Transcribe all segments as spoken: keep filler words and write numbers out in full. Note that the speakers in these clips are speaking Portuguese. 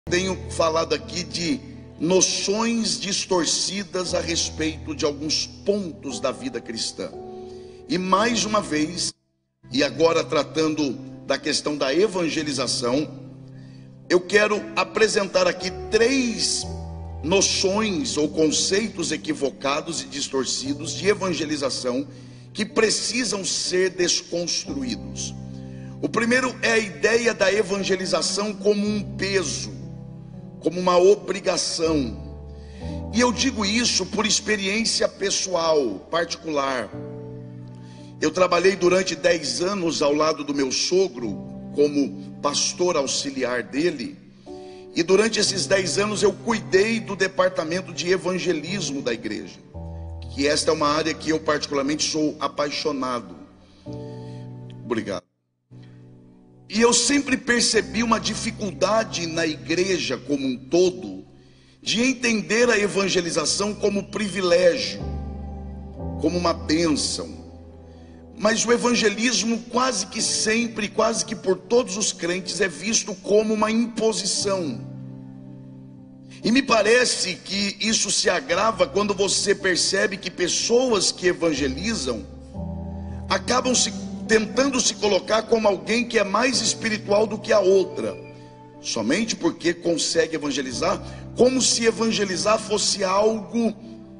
Tenho falado aqui de noções distorcidas a respeito de alguns pontos da vida cristã. E mais uma vez, e agora tratando da questão da evangelização, eu quero apresentar aqui três noções ou conceitos equivocados e distorcidos de evangelização que precisam ser desconstruídos. O primeiro é a ideia da evangelização como um peso, como uma obrigação. E eu digo isso por experiência pessoal, particular. Eu trabalhei durante dez anos ao lado do meu sogro, como pastor auxiliar dele. E durante esses dez anos eu cuidei do departamento de evangelismo da igreja, que esta é uma área que eu particularmente sou apaixonado. Obrigado. E eu sempre percebi uma dificuldade na igreja como um todo, de entender a evangelização como privilégio, como uma bênção. Mas o evangelismo quase que sempre, quase que por todos os crentes, é visto como uma imposição. E me parece que isso se agrava quando você percebe que pessoas que evangelizam acabam se tentando se colocar como alguém que é mais espiritual do que a outra, somente porque consegue evangelizar, como se evangelizar fosse algo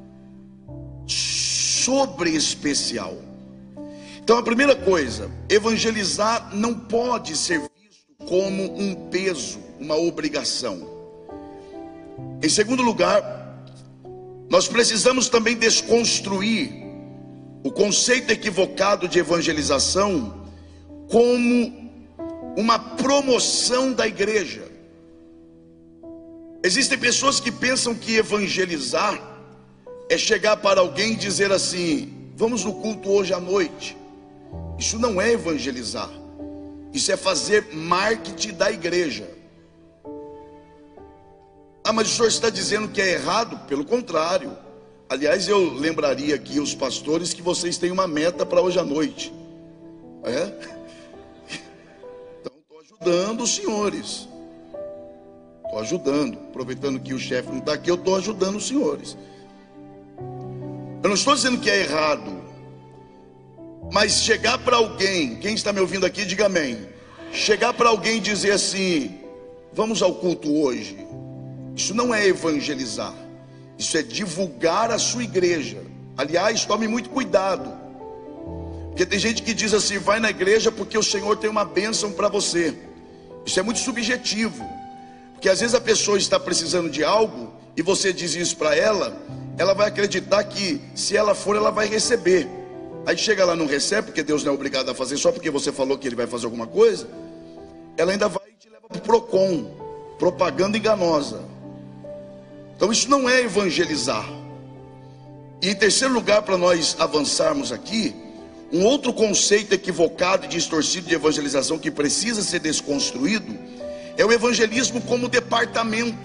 sobre especial. Então a primeira coisa, evangelizar não pode ser visto como um peso, uma obrigação. Em segundo lugar, nós precisamos também desconstruir o conceito equivocado de evangelização como uma promoção da igreja. Existem pessoas que pensam que evangelizar é chegar para alguém e dizer assim: vamos no culto hoje à noite. Isso não é evangelizar, isso é fazer marketing da igreja. Ah, mas o senhor está dizendo que é errado? Pelo contrário. Aliás, eu lembraria aqui os pastores que vocês têm uma meta para hoje à noite. É? Então estou ajudando os senhores. Estou ajudando. Aproveitando que o chefe não está aqui, eu estou ajudando os senhores. Eu não estou dizendo que é errado. Mas chegar para alguém, quem está me ouvindo aqui, diga amém. Chegar para alguém e dizer assim: vamos ao culto hoje. Isso não é evangelizar. Isso é divulgar a sua igreja. Aliás, tome muito cuidado, porque tem gente que diz assim: vai na igreja porque o Senhor tem uma bênção para você. Isso é muito subjetivo, porque às vezes a pessoa está precisando de algo e você diz isso para ela, ela vai acreditar que se ela for, ela vai receber. Aí chega lá, não recebe, porque Deus não é obrigado a fazer só porque você falou que Ele vai fazer alguma coisa. Ela ainda vai e te leva para o Procon, propaganda enganosa. Então isso não é evangelizar. E em terceiro lugar, para nós avançarmos aqui, um outro conceito equivocado e distorcido de evangelização que precisa ser desconstruído é o evangelismo como departamento.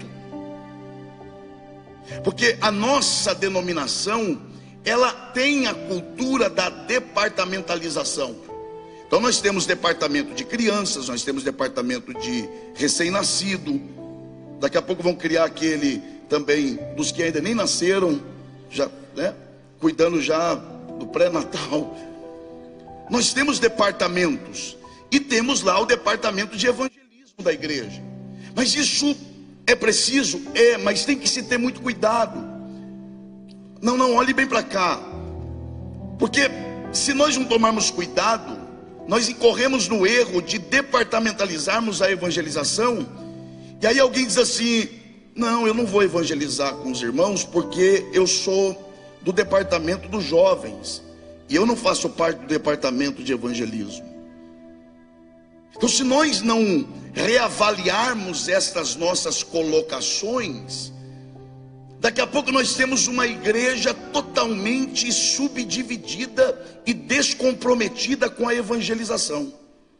Porque a nossa denominação, ela tem a cultura da departamentalização. Então nós temos departamento de crianças, nós temos departamento de recém-nascido. Daqui a pouco vão criar aquele também dos que ainda nem nasceram, já, né, cuidando já do pré-natal. Nós temos departamentos e temos lá o departamento de evangelismo da igreja. Mas isso é preciso? É, mas tem que se ter muito cuidado. Não, não, olhe bem para cá, porque se nós não tomarmos cuidado, nós incorremos no erro de departamentalizarmos a evangelização. E aí alguém diz assim: não, eu não vou evangelizar com os irmãos porque eu sou do departamento dos jovens e eu não faço parte do departamento de evangelismo. Então, se nós não reavaliarmos estas nossas colocações, daqui a pouco nós temos uma igreja totalmente subdividida e descomprometida com a evangelização.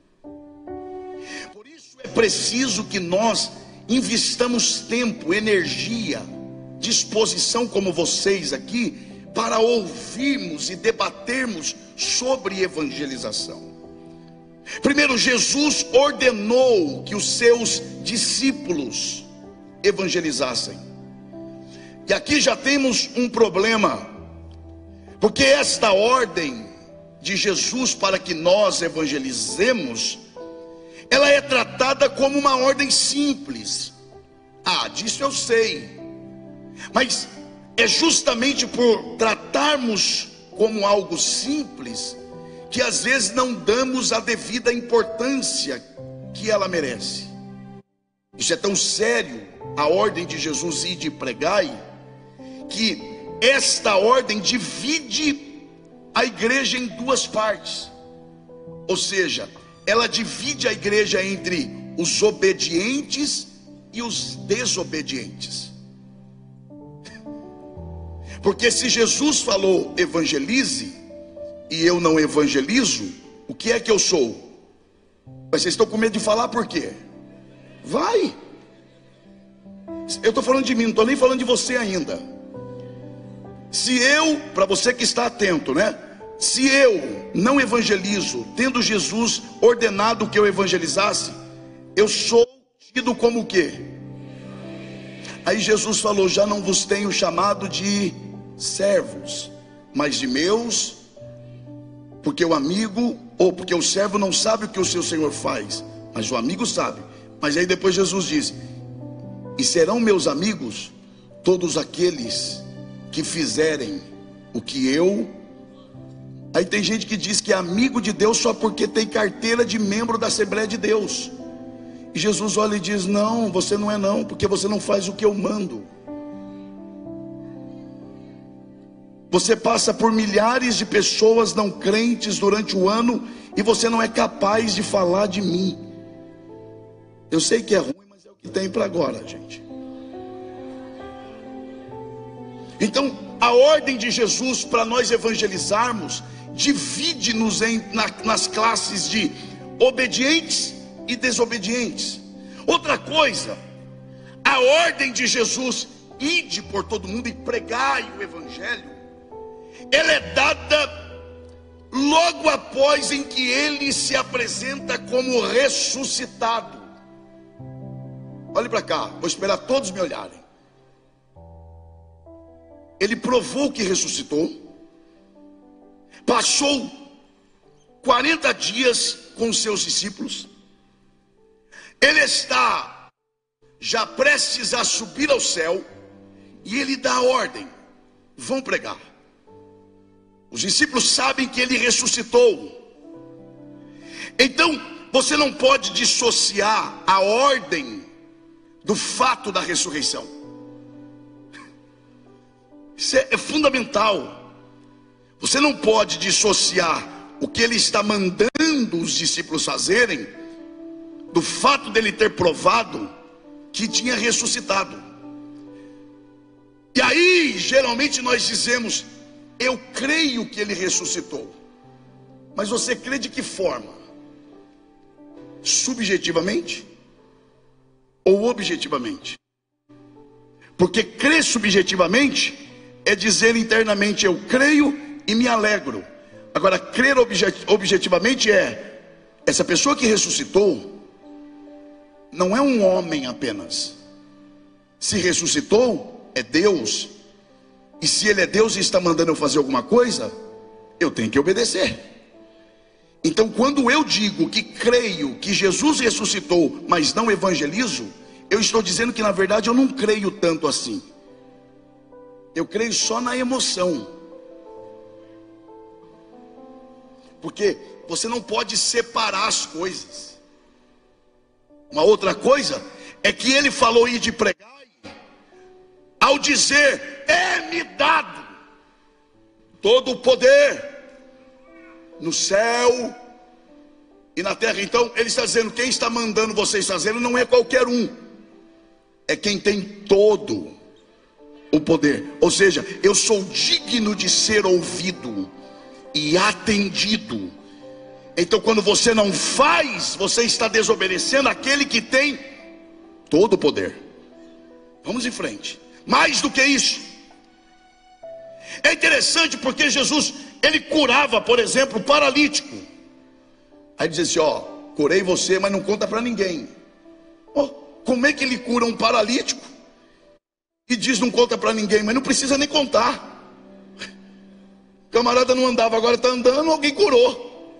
Por isso é preciso que nós investamos tempo, energia, disposição como vocês aqui, para ouvirmos e debatermos sobre evangelização. Primeiro, Jesus ordenou que os seus discípulos evangelizassem. E aqui já temos um problema, porque esta ordem de Jesus para que nós evangelizemos, ela é tratada como uma ordem simples. Ah, disso eu sei, mas é justamente por tratarmos como algo simples que às vezes não damos a devida importância que ela merece. Isso é tão sério, a ordem de Jesus ir de pregai, que esta ordem divide a igreja em duas partes. Ou seja, ela divide a igreja entre os obedientes e os desobedientes. Porque se Jesus falou evangelize e eu não evangelizo, o que é que eu sou? Mas vocês estão com medo de falar por quê? Vai. Eu estou falando de mim, não estou nem falando de você ainda. Se eu, para você que está atento, né? Se eu não evangelizo, tendo Jesus ordenado que eu evangelizasse, eu sou tido como o quê? Aí Jesus falou: já não vos tenho chamado de servos, mas de meus, porque o amigo, ou porque o servo não sabe o que o seu senhor faz, mas o amigo sabe. Mas aí depois Jesus diz: e serão meus amigos todos aqueles que fizerem o que eu. Aí tem gente que diz que é amigo de Deus só porque tem carteira de membro da Assembleia de Deus. E Jesus olha e diz: não, você não é não, porque você não faz o que eu mando. Você passa por milhares de pessoas não crentes durante o ano e você não é capaz de falar de mim. Eu sei que é ruim, mas é o que tem para agora, gente. Então, a ordem de Jesus para nós evangelizarmos divide-nos em, na, nas classes de obedientes e desobedientes. Outra coisa, a ordem de Jesus, ide por todo mundo e pregai o evangelho, ela é dada logo após em que ele se apresenta como ressuscitado. Olhe para cá, vou esperar todos me olharem. Ele provou que ressuscitou, passou quarenta dias com os seus discípulos, ele está já prestes a subir ao céu, e ele dá a ordem: vão pregar. Os discípulos sabem que ele ressuscitou. Então você não pode dissociar a ordem do fato da ressurreição. Isso é, é fundamental. Você não pode dissociar o que ele está mandando os discípulos fazerem do fato dele ter provado que tinha ressuscitado. E aí geralmente nós dizemos: eu creio que ele ressuscitou. Mas você crê de que forma? Subjetivamente ou objetivamente? Porque crer subjetivamente é dizer internamente: eu creio e me alegro. Agora, crer objet- objetivamente é: essa pessoa que ressuscitou não é um homem apenas. Se ressuscitou, é Deus. E se ele é Deus e está mandando eu fazer alguma coisa, eu tenho que obedecer. Então, quando eu digo que creio que Jesus ressuscitou, mas não evangelizo, eu estou dizendo que na verdade eu não creio tanto assim. Eu creio só na emoção. Porque você não pode separar as coisas. Uma outra coisa é que ele falou ir de pregar, ao dizer: é-me dado todo o poder no céu e na terra. Então ele está dizendo: quem está mandando vocês fazerem não é qualquer um, é quem tem todo o poder. Ou seja, eu sou digno de ser ouvido e atendido. Então quando você não faz, você está desobedecendo aquele que tem todo o poder. Vamos em frente. Mais do que isso, é interessante porque Jesus, ele curava, por exemplo, o paralítico. Aí dizia assim: ó, curei você, mas não conta para ninguém. Oh, como é que ele cura um paralítico e diz não conta para ninguém, mas não precisa nem contar. O camarada não andava, agora está andando, alguém curou.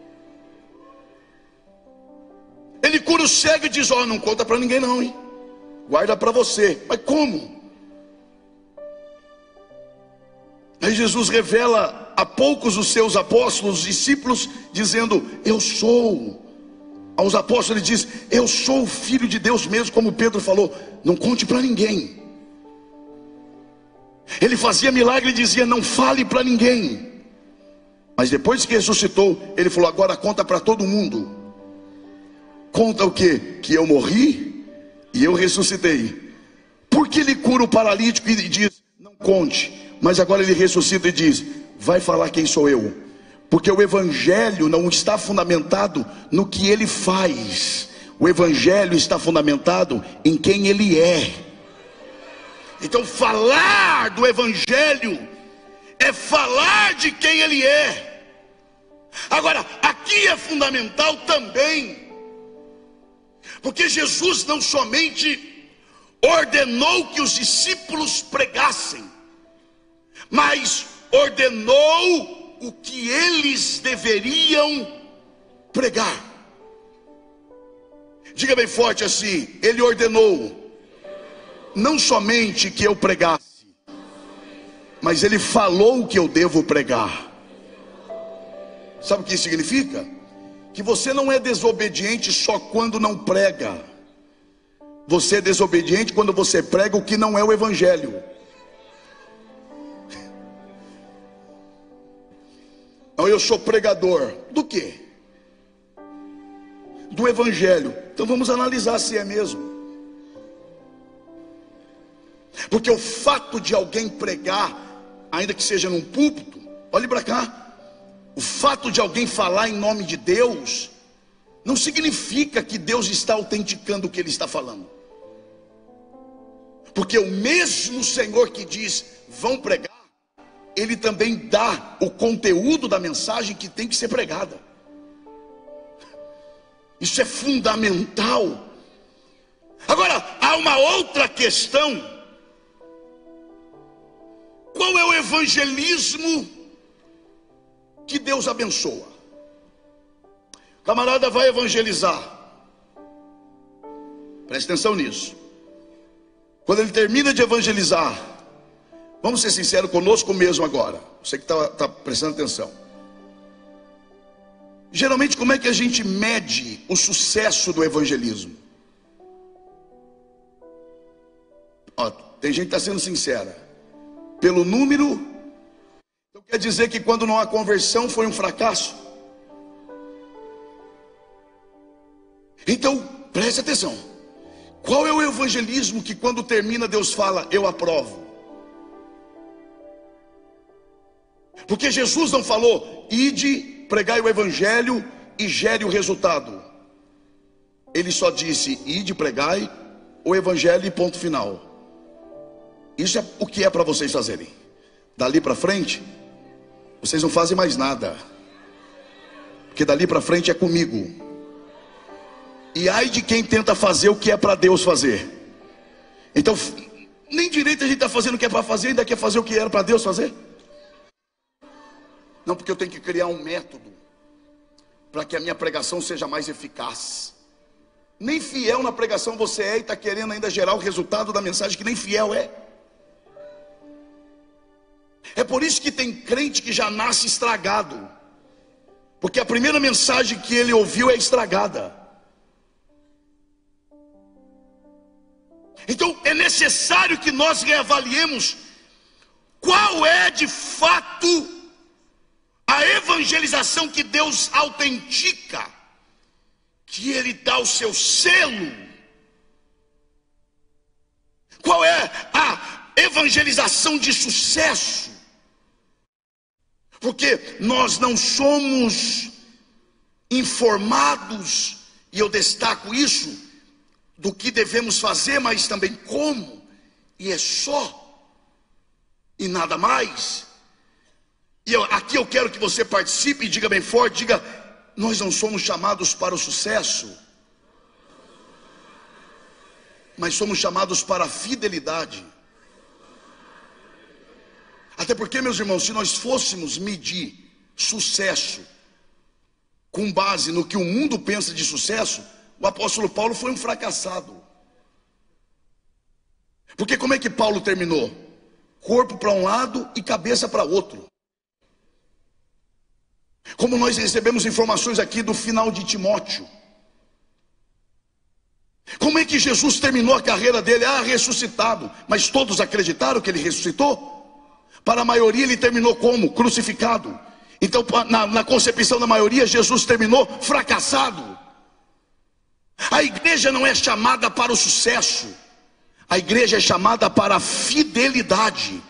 Ele cura o cego e diz, ó, oh, não conta para ninguém não, hein? Guarda para você. Mas como? Aí Jesus revela a poucos os seus apóstolos, os discípulos, dizendo, eu sou. Aos apóstolos ele diz, eu sou o Filho de Deus mesmo, como Pedro falou, não conte para ninguém. Ele fazia milagre e dizia, não fale para ninguém. Mas depois que ressuscitou, ele falou, agora conta para todo mundo. Conta o quê? Que eu morri e eu ressuscitei. Porque ele cura o paralítico e diz, não conte. Mas agora ele ressuscita e diz, vai falar quem sou eu. Porque o evangelho não está fundamentado no que ele faz. O evangelho está fundamentado em quem ele é. Então falar do evangelho é falar de quem ele é. Agora, aqui é fundamental também, porque Jesus não somente ordenou que os discípulos pregassem, mas ordenou o que eles deveriam pregar. Diga bem forte assim, ele ordenou não somente que eu pregasse, mas ele falou que eu devo pregar. Sabe o que isso significa? Que você não é desobediente só quando não prega. Você é desobediente quando você prega o que não é o evangelho. Então eu sou pregador do quê? Do evangelho. Então vamos analisar se é mesmo. Porque o fato de alguém pregar, ainda que seja num púlpito, olhe para cá, o fato de alguém falar em nome de Deus, não significa que Deus está autenticando o que ele está falando. Porque o mesmo Senhor que diz, vão pregar, ele também dá o conteúdo da mensagem que tem que ser pregada. Isso é fundamental. Agora, há uma outra questão. Qual é o evangelismo que Deus abençoa? O camarada vai evangelizar. Preste atenção nisso. Quando ele termina de evangelizar, vamos ser sinceros conosco mesmo agora. Você que está tá prestando atenção. Geralmente, como é que a gente mede o sucesso do evangelismo? Ó, tem gente que está sendo sincera. Pelo número. Então quer dizer que quando não há conversão foi um fracasso? Então, preste atenção. Qual é o evangelismo que quando termina Deus fala, eu aprovo? Porque Jesus não falou, ide, pregai o evangelho e gere o resultado. Ele só disse, ide, pregai o evangelho e ponto final. Isso é o que é para vocês fazerem. Dali para frente, vocês não fazem mais nada. Porque dali para frente é comigo. E ai de quem tenta fazer o que é para Deus fazer. Então, nem direito a gente está fazendo o que é para fazer, ainda quer fazer o que era para Deus fazer. Não, porque eu tenho que criar um método para que a minha pregação seja mais eficaz. Nem fiel na pregação você é e está querendo ainda gerar o resultado da mensagem que nem fiel é. É por isso que tem crente que já nasce estragado, porque a primeira mensagem que ele ouviu é estragada. Então é necessário que nós reavaliemos qual é de fato a evangelização que Deus autentica, que ele dá o seu selo. Qual é a evangelização de sucesso? Porque nós não somos informados, e eu destaco isso, do que devemos fazer, mas também como, e é só, e nada mais. E eu, aqui eu quero que você participe e diga bem forte, diga, nós não somos chamados para o sucesso, mas somos chamados para a fidelidade. Até porque, meus irmãos, se nós fôssemos medir sucesso com base no que o mundo pensa de sucesso, o apóstolo Paulo foi um fracassado. Porque como é que Paulo terminou? Corpo para um lado e cabeça para outro. Como nós recebemos informações aqui do final de Timóteo. Como é que Jesus terminou a carreira dele? Ah, ressuscitado. Mas todos acreditaram que ele ressuscitou? Para a maioria ele terminou como? Crucificado. Então na, na concepção da maioria, Jesus terminou fracassado. A igreja não é chamada para o sucesso. A igreja é chamada para a fidelidade.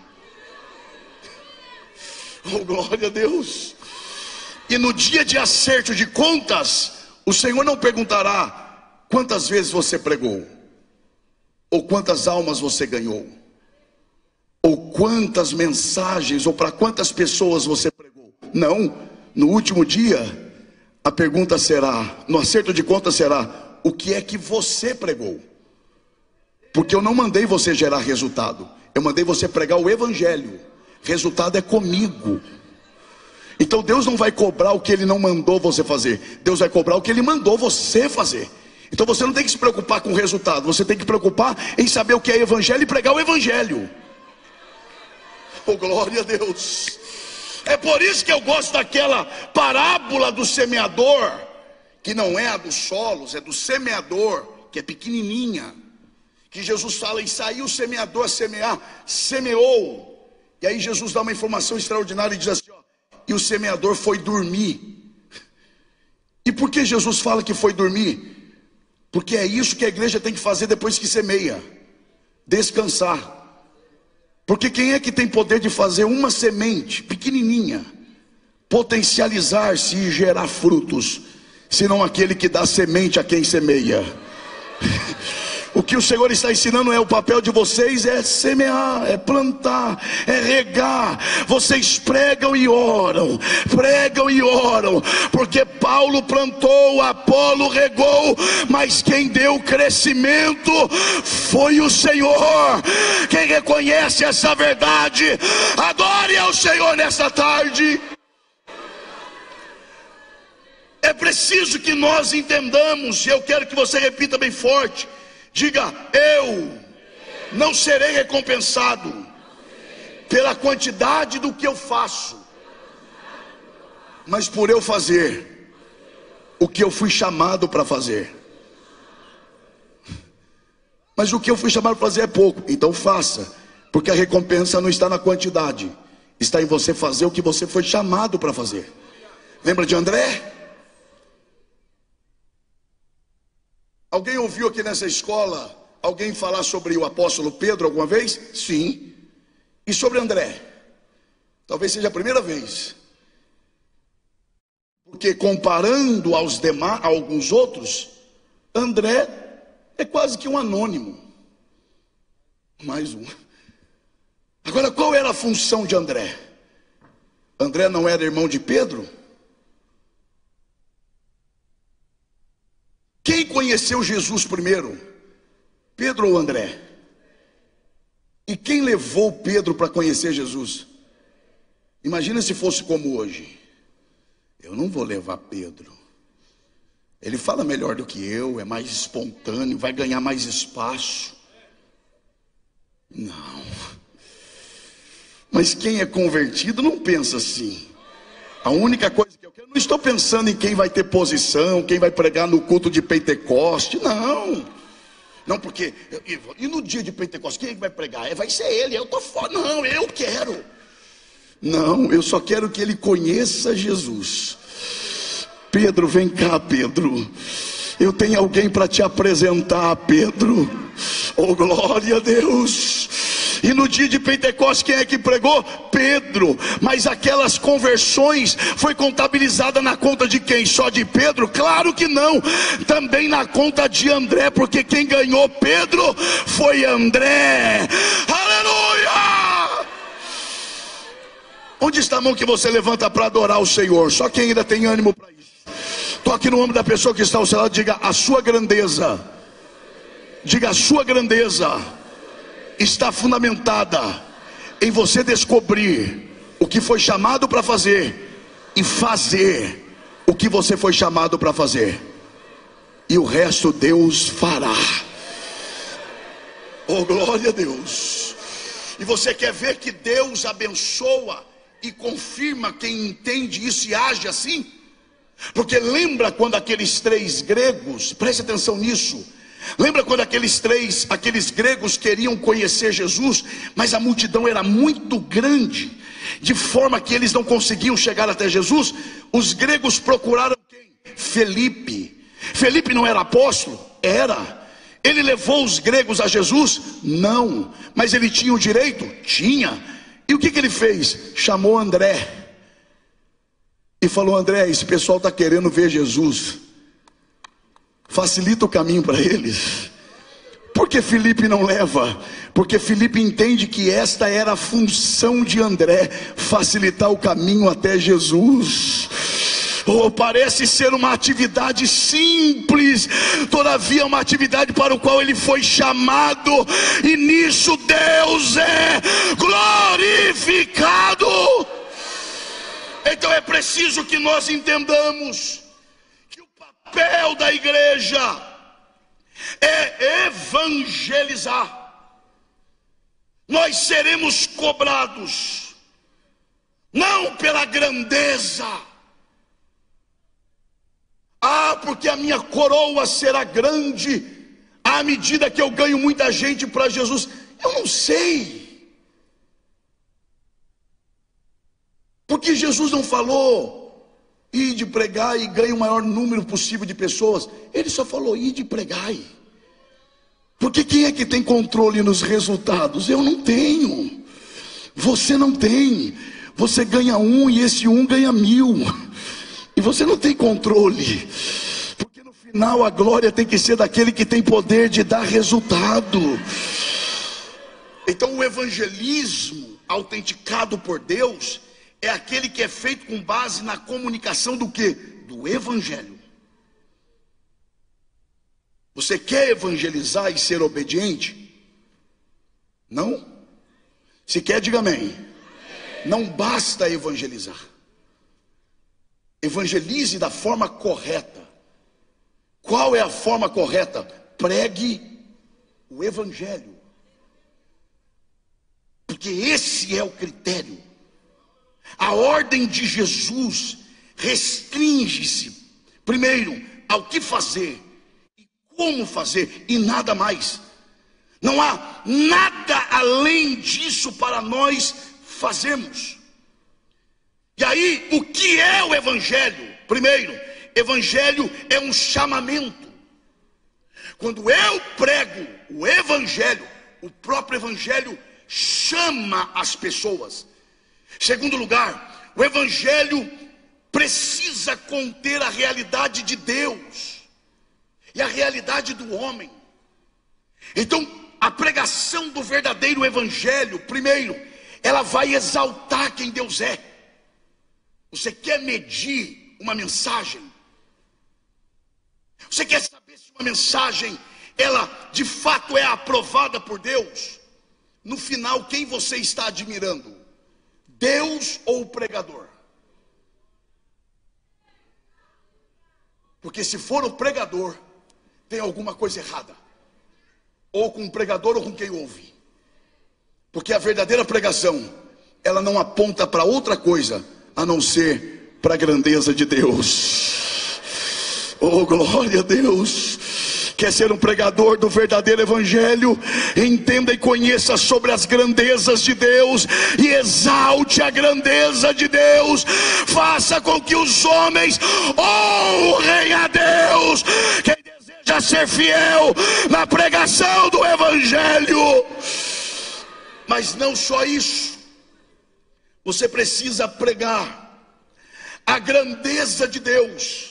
Oh, glória a Deus. E no dia de acerto de contas, o Senhor não perguntará quantas vezes você pregou, ou quantas almas você ganhou, ou quantas mensagens, ou para quantas pessoas você pregou. Não, no último dia, a pergunta será, no acerto de contas será, o que é que você pregou? Porque eu não mandei você gerar resultado, eu mandei você pregar o evangelho. Resultado é comigo. Então Deus não vai cobrar o que Ele não mandou você fazer, Deus vai cobrar o que Ele mandou você fazer. Então você não tem que se preocupar com o resultado, você tem que preocupar em saber o que é evangelho e pregar o evangelho. Oh, glória a Deus. É por isso que eu gosto daquela parábola do semeador, que não é a dos solos, é do semeador, que é pequenininha, que Jesus fala, e saiu o semeador a semear, semeou. E aí Jesus dá uma informação extraordinária e diz assim, ó, e o semeador foi dormir. E por que Jesus fala que foi dormir? Porque é isso que a igreja tem que fazer depois que semeia, descansar. Porque quem é que tem poder de fazer uma semente pequenininha potencializar-se e gerar frutos, senão aquele que dá semente a quem semeia? O que o Senhor está ensinando é, o papel de vocês é semear, é plantar, é regar. Vocês pregam e oram, pregam e oram, porque Paulo plantou, Apolo regou, mas quem deu crescimento foi o Senhor. Quem reconhece essa verdade, adore ao Senhor nessa tarde. É preciso que nós entendamos, e eu quero que você repita bem forte. Diga, eu não serei recompensado pela quantidade do que eu faço, mas por eu fazer o que eu fui chamado para fazer. Mas o que eu fui chamado para fazer é pouco, então faça, porque a recompensa não está na quantidade, está em você fazer o que você foi chamado para fazer. Lembra de André? Alguém ouviu aqui nessa escola alguém falar sobre o apóstolo Pedro alguma vez? Sim. E sobre André? Talvez seja a primeira vez. Porque comparando aos demais, a alguns outros, André é quase que um anônimo. Mais um. Agora, qual era a função de André? André não era irmão de Pedro? Quem conheceu Jesus primeiro? Pedro ou André? E quem levou Pedro para conhecer Jesus? Imagina se fosse como hoje. Eu não vou levar Pedro. Ele fala melhor do que eu, é mais espontâneo, vai ganhar mais espaço. Não. Mas quem é convertido não pensa assim. A única coisa que eu quero, não estou pensando em quem vai ter posição, quem vai pregar no culto de Pentecoste, não. Não, porque, e no dia de Pentecoste, quem é que vai pregar? Vai ser ele, eu estou fora. Não, eu quero. Não, eu só quero que ele conheça Jesus. Pedro, vem cá, Pedro. Eu tenho alguém para te apresentar, Pedro. Oh, glória a Deus. E no dia de Pentecostes, quem é que pregou? Pedro. Mas aquelas conversões foi contabilizada na conta de quem? Só de Pedro? Claro que não. Também na conta de André, porque quem ganhou Pedro foi André. Aleluia! Onde está a mão que você levanta para adorar o Senhor? Só quem ainda tem ânimo para isso. Toque no ombro da pessoa que está ao seu lado, diga: a sua grandeza. Diga: a sua grandeza está fundamentada em você descobrir o que foi chamado para fazer e fazer o que você foi chamado para fazer, e o resto Deus fará. Oh, glória a Deus. E você quer ver que Deus abençoa e confirma quem entende isso e age assim? Porque lembra quando aqueles três gregos, preste atenção nisso, lembra quando aqueles três, aqueles gregos queriam conhecer Jesus, mas a multidão era muito grande, de forma que eles não conseguiam chegar até Jesus. Os gregos procuraram quem? Felipe. Felipe não era apóstolo? Era. Ele levou os gregos a Jesus? Não. Mas ele tinha o direito? Tinha. E o que, que ele fez? Chamou André e falou: André, esse pessoal está querendo ver Jesus, facilita o caminho para eles. Por que Felipe não leva? Porque Felipe entende que esta era a função de André, facilitar o caminho até Jesus. Oh, parece ser uma atividade simples, todavia é uma atividade para o qual ele foi chamado, e nisso Deus é glorificado. Então é preciso que nós entendamos que o papel da igreja é evangelizar. Nós seremos cobrados não pela grandeza, ah, porque a minha coroa será grande à medida que eu ganho muita gente para Jesus. Eu não sei, porque Jesus não falou ide pregar e ganhe o maior número possível de pessoas. Ele só falou ide pregai. Porque quem é que tem controle nos resultados? Eu não tenho, você não tem. Você ganha um e esse um ganha mil, e você não tem controle, porque no final a glória tem que ser daquele que tem poder de dar resultado. Então o evangelismo autenticado por Deus é aquele que é feito com base na comunicação do quê? Do evangelho. Você quer evangelizar e ser obediente? Não? Se quer, diga amém. Não basta evangelizar. Evangelize da forma correta. Qual é a forma correta? Pregue o evangelho, porque esse é o critério. A ordem de Jesus restringe-se primeiro ao que fazer e como fazer, e nada mais. Não há nada além disso para nós fazermos. E aí, o que é o evangelho? Primeiro, evangelho é um chamamento. Quando eu prego o evangelho, o próprio evangelho chama as pessoas. Segundo lugar, o evangelho precisa conter a realidade de Deus e a realidade do homem. Então, a pregação do verdadeiro evangelho, primeiro, ela vai exaltar quem Deus é. Você quer medir uma mensagem? Você quer saber se uma mensagem, ela de fato é aprovada por Deus? No final, quem você está admirando? Deus ou o pregador? Porque se for o pregador, tem alguma coisa errada, ou com o pregador ou com quem ouve. Porque a verdadeira pregação, ela não aponta para outra coisa a não ser para a grandeza de Deus. Oh, glória a Deus. Quer ser um pregador do verdadeiro evangelho? Entenda e conheça sobre as grandezas de Deus e exalte a grandeza de Deus. Faça com que os homens honrem a Deus. Quem deseja ser fiel na pregação do evangelho. Mas não só isso, você precisa pregar a grandeza de Deus,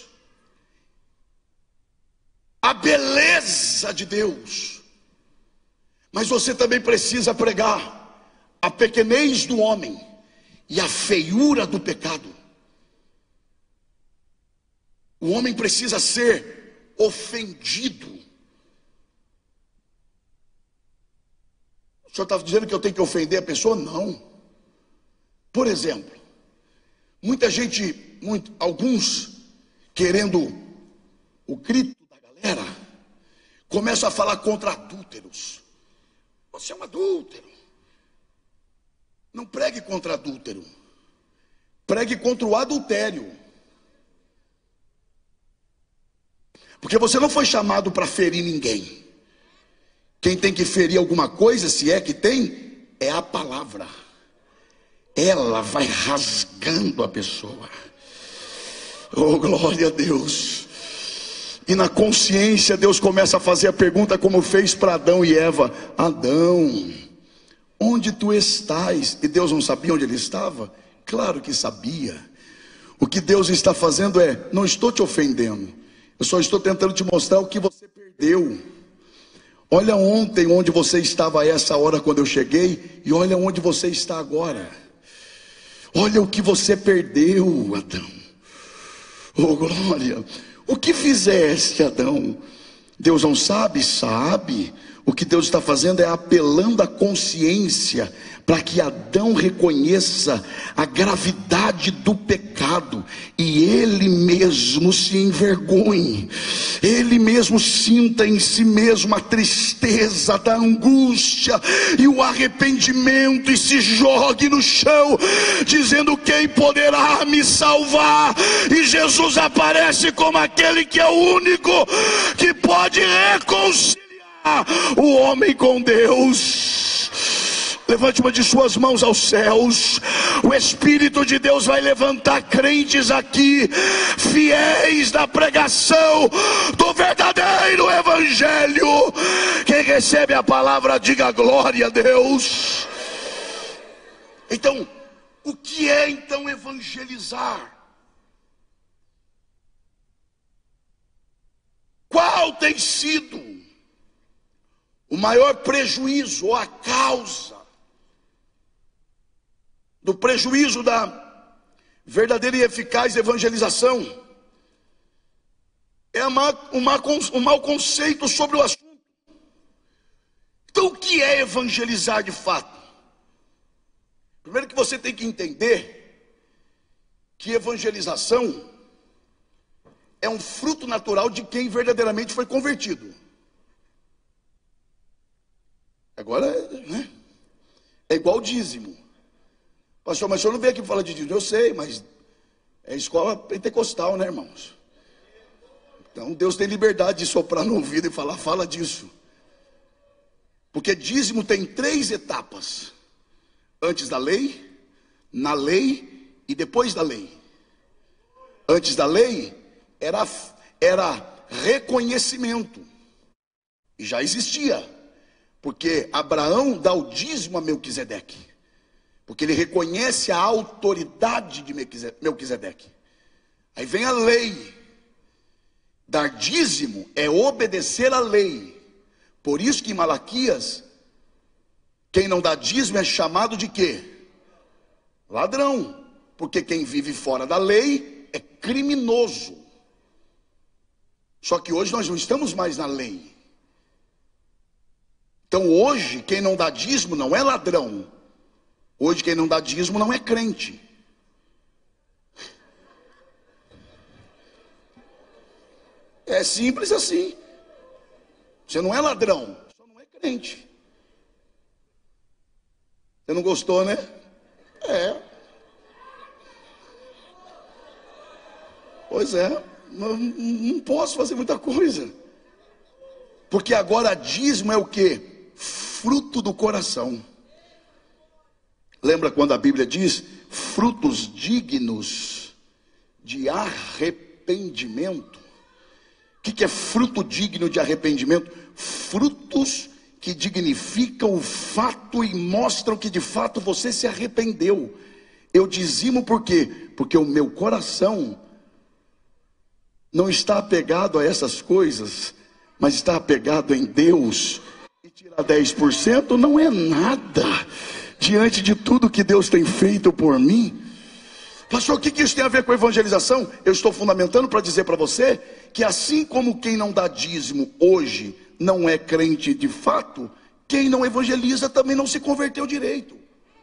a beleza de Deus, mas você também precisa pregar a pequenez do homem e a feiura do pecado. O homem precisa ser ofendido. senhor está dizendo que eu tenho que ofender a pessoa? Não. Por exemplo, muita gente, muito, alguns querendo o grito da galera, começam a falar contra adúlteros. Você é um adúltero. Não pregue contra adúltero, pregue contra o adultério. Porque você não foi chamado para ferir ninguém. Quem tem que ferir alguma coisa, se é que tem, é a palavra. Ela vai rasgando a pessoa. Oh, glória a Deus. E na consciência Deus começa a fazer a pergunta como fez para Adão e Eva: Adão, onde tu estás? E Deus não sabia onde ele estava? Claro que sabia. O que Deus está fazendo é: não estou te ofendendo, eu só estou tentando te mostrar o que você perdeu. Olha ontem onde você estava a essa hora quando eu cheguei, e olha onde você está agora. Olha o que você perdeu, Adão. Oh, glória. O que fizeste, Adão? Deus não sabe? Sabe. O que Deus está fazendo é apelando à consciência, para que Adão reconheça a gravidade do pecado, e ele mesmo se envergonhe, ele mesmo sinta em si mesmo a tristeza da angústia e o arrependimento, e se jogue no chão, dizendo: quem poderá me salvar? E Jesus aparece como aquele que é o único que pode reconciliar o homem com Deus. Levante uma de suas mãos aos céus. O Espírito de Deus vai levantar crentes aqui, fiéis da pregação do verdadeiro Evangelho. Quem recebe a palavra, diga glória a Deus. Então, o que é então evangelizar? Qual tem sido o maior prejuízo, ou a causa do prejuízo da verdadeira e eficaz evangelização? É um mau conceito sobre o assunto. Então, o que é evangelizar de fato? Primeiro que você tem que entender que evangelização é um fruto natural de quem verdadeiramente foi convertido. Agora, né? É igual dízimo. Pastor, mas o senhor não veio aqui falar de dízimo. Eu sei, mas é escola pentecostal, né, irmãos? Então Deus tem liberdade de soprar no ouvido e falar: fala disso. Porque dízimo tem três etapas: antes da lei, na lei e depois da lei. Antes da lei era, era reconhecimento, e já existia, porque Abraão dá o dízimo a Melquisedeque, porque ele reconhece a autoridade de Melquisedeque. Aí vem a lei. Dar dízimo é obedecer à lei. Por isso que em Malaquias, quem não dá dízimo é chamado de quê? Ladrão. Porque quem vive fora da lei é criminoso. Só que hoje nós não estamos mais na lei. Então hoje quem não dá dízimo não é ladrão. Hoje quem não dá dízimo não é crente. É simples assim. Você não é ladrão, só não é crente. Você não gostou, né? É. Pois é, não, não posso fazer muita coisa. Porque agora dízimo é o quê? Fruto do coração. Lembra quando a Bíblia diz frutos dignos de arrependimento? O que, que é fruto digno de arrependimento? Frutos que dignificam o fato e mostram que de fato você se arrependeu. Eu dizimo por quê? Porque o meu coração não está apegado a essas coisas, mas está apegado em Deus. E tirar dez por cento não é nada diante de tudo que Deus tem feito por mim. Pastor, o que isso tem a ver com evangelização? Eu estou fundamentando para dizer para você que assim como quem não dá dízimo hoje não é crente de fato, quem não evangeliza também não se converteu direito.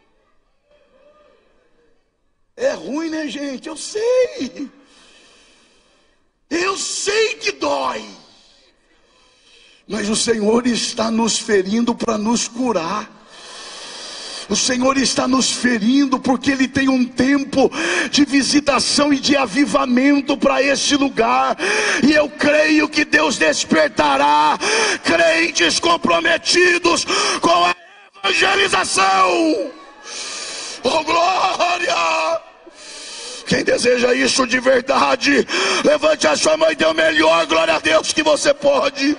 É ruim, né, gente? Eu sei. Eu sei que dói. Mas o Senhor está nos ferindo para nos curar. O Senhor está nos ferindo porque Ele tem um tempo de visitação e de avivamento para este lugar. E eu creio que Deus despertará crentes comprometidos com a evangelização. Oh, glória! Quem deseja isso de verdade, levante a sua mão e dê o melhor glória a Deus que você pode.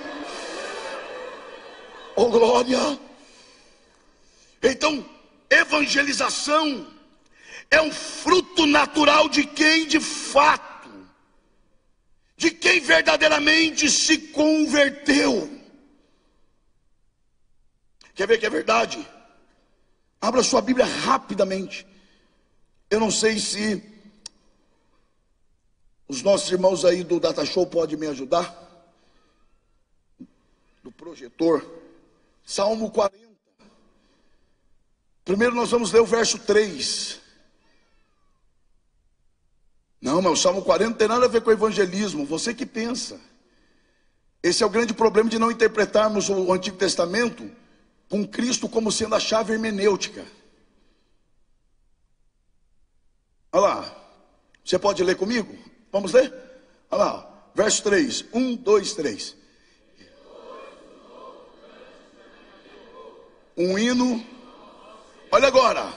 Oh, glória! Então, evangelização é um fruto natural de quem de fato, de quem verdadeiramente se converteu. Quer ver que é verdade? Abra sua Bíblia rapidamente. Eu não sei se os nossos irmãos aí do Data Show podem me ajudar, do projetor. Salmo quarenta. Primeiro nós vamos ler o verso três. Não, mas o Salmo quarenta não tem nada a ver com o evangelismo. Você que pensa. Esse é o grande problema de não interpretarmos o Antigo Testamento com Cristo como sendo a chave hermenêutica. Olha lá. Você pode ler comigo? Vamos ler? Olha lá. Verso três. Um, dois, três. Um hino. Olha agora.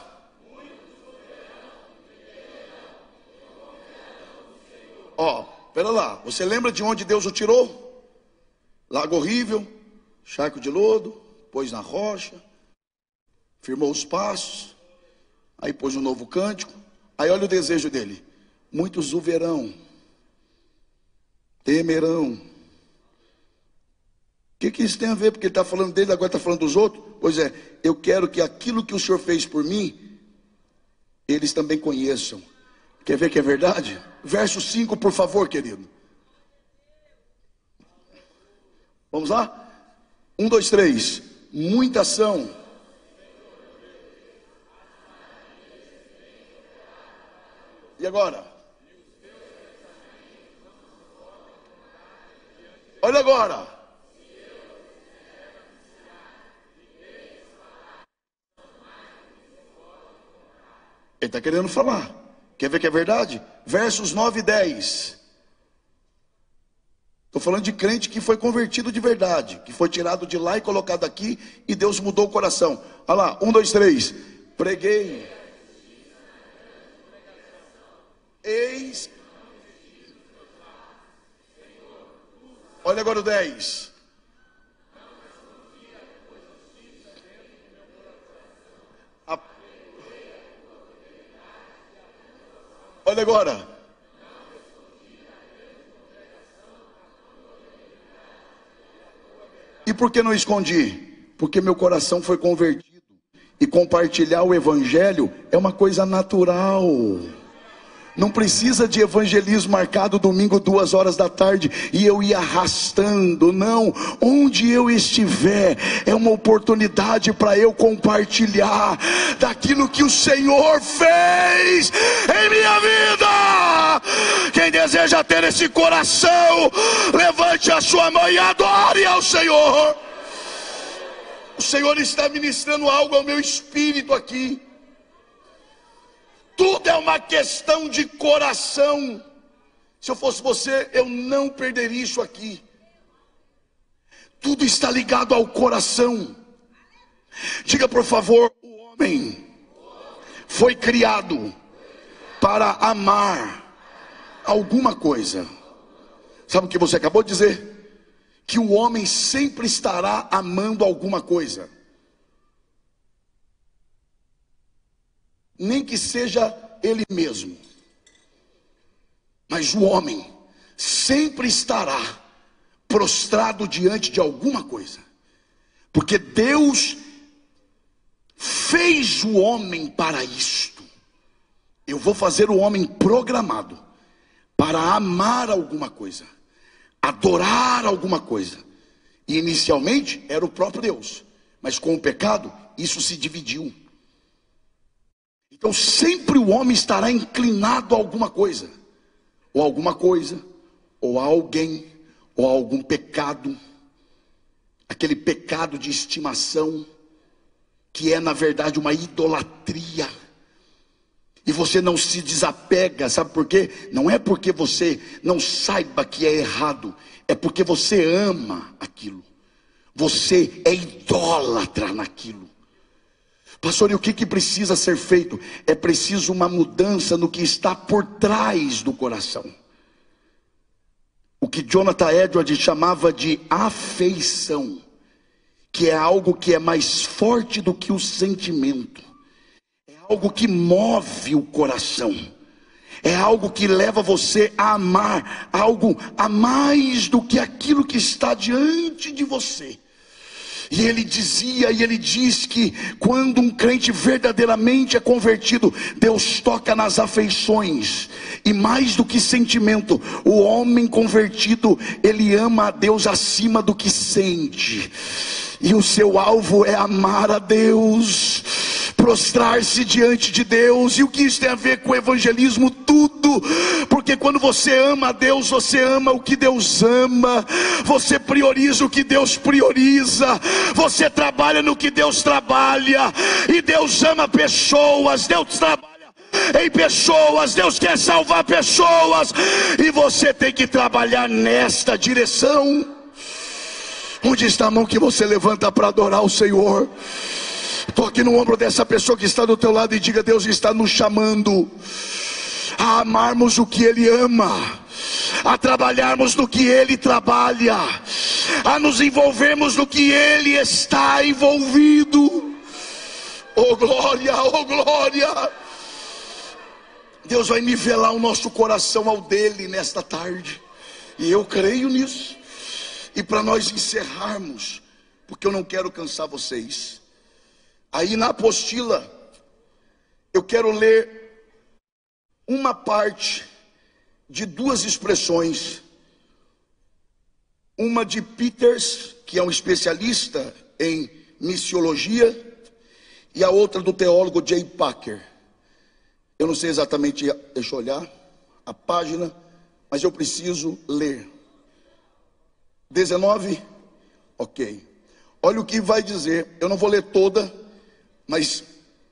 Ó, pera lá. Você lembra de onde Deus o tirou? Lago horrível, charco de lodo, pôs na rocha, firmou os passos, aí pôs um novo cântico. Aí olha o desejo dele. Muitos o verão, temerão. O que, que isso tem a ver? Porque ele está falando dele, agora está falando dos outros. Pois é, eu quero que aquilo que o Senhor fez por mim, eles também conheçam. Quer ver que é verdade? Verso cinco, por favor, querido. Vamos lá? Um, dois, três. Muita ação. E agora? Olha agora. Ele está querendo falar. Quer ver que é verdade? Versos nove e dez. Estou falando de crente que foi convertido de verdade, que foi tirado de lá e colocado aqui, e Deus mudou o coração. Olha lá, um, dois, três. Preguei. Eis. Olha agora o dez. A... Olha agora. E por que não escondi? Porque meu coração foi convertido. E compartilhar o evangelho é uma coisa natural. Não precisa de evangelismo marcado domingo, duas horas da tarde, e eu ir arrastando. Não, onde eu estiver, é uma oportunidade para eu compartilhar daquilo que o Senhor fez em minha vida. Quem deseja ter esse coração, levante a sua mão e adore ao Senhor. O Senhor está ministrando algo ao meu espírito aqui. Tudo é uma questão de coração. Se eu fosse você, eu não perderia isso aqui. Tudo está ligado ao coração. Diga por favor, o homem foi criado para amar alguma coisa. Sabe o que você acabou de dizer? Que o homem sempre estará amando alguma coisa. Nem que seja ele mesmo. Mas o homem sempre estará prostrado diante de alguma coisa. Porque Deus fez o homem para isto. Eu vou fazer o homem programado para amar alguma coisa, adorar alguma coisa. E inicialmente era o próprio Deus. Mas com o pecado, isso se dividiu. Então sempre o homem estará inclinado a alguma coisa, ou a alguma coisa, ou a alguém, ou a algum pecado. Aquele pecado de estimação, que é na verdade uma idolatria. E você não se desapega, sabe por quê? Não é porque você não saiba que é errado, é porque você ama aquilo. Você é idólatra naquilo. Pastor, e o que, que precisa ser feito? É preciso uma mudança no que está por trás do coração. O que Jonathan Edwards chamava de afeição, que é algo que é mais forte do que o sentimento. É algo que move o coração. É algo que leva você a amar algo a mais do que aquilo que está diante de você. E ele dizia, e ele diz que quando um crente verdadeiramente é convertido, Deus toca nas afeições. E mais do que sentimento, o homem convertido, ele ama a Deus acima do que sente. E o seu alvo é amar a Deus, prostrar-se diante de Deus. E o que isso tem a ver com o evangelismo? Tudo. Porque quando você ama a Deus, você ama o que Deus ama, você prioriza o que Deus prioriza, você trabalha no que Deus trabalha. E Deus ama pessoas, Deus trabalha em pessoas, Deus quer salvar pessoas, e você tem que trabalhar nesta direção. Onde está a mão que você levanta para adorar o Senhor? Toque no ombro dessa pessoa que está do teu lado e diga: Deus está nos chamando a amarmos o que Ele ama, a trabalharmos no que Ele trabalha, a nos envolvermos no que Ele está envolvido. Oh glória, oh glória. Deus vai nivelar o nosso coração ao dele nesta tarde, e eu creio nisso. E para nós encerrarmos, porque eu não quero cansar vocês, aí na apostila eu quero ler uma parte de duas expressões. Uma de Peters, que é um especialista em missiologia, e a outra do teólogo J. Packer. Eu não sei exatamente, deixa eu olhar a página, mas eu preciso ler. dezenove? Ok. Olha o que vai dizer. Eu não vou ler toda, mas